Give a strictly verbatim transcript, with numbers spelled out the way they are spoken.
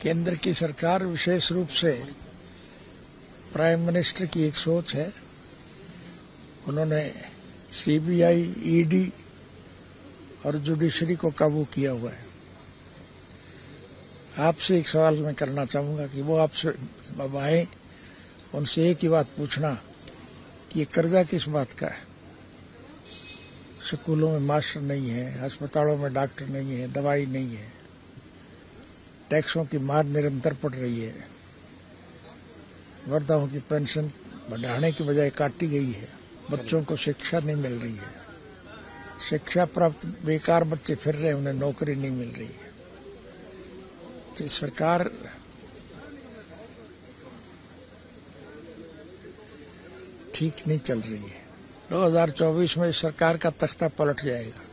केंद्र की सरकार विशेष रूप से प्राइम मिनिस्टर की एक सोच है। उन्होंने सीबीआई, ईडी और जुडिशरी को काबू किया हुआ है। आपसे एक सवाल मैं करना चाहूंगा कि वो आपसे अब आए, उनसे एक ही बात पूछना कि ये कर्जा किस बात का है। स्कूलों में मास्टर नहीं है, अस्पतालों में डॉक्टर नहीं है, दवाई नहीं है, टैक्सों की मार निरंतर पड़ रही है, वृद्धाओं की पेंशन बढ़ाने की बजाय काटी गई है, बच्चों को शिक्षा नहीं मिल रही है, शिक्षा प्राप्त बेकार बच्चे फिर रहे, उन्हें नौकरी नहीं मिल रही है। तो सरकार ठीक नहीं चल रही है। दो हज़ार चौबीस में सरकार का तख्ता पलट जाएगा।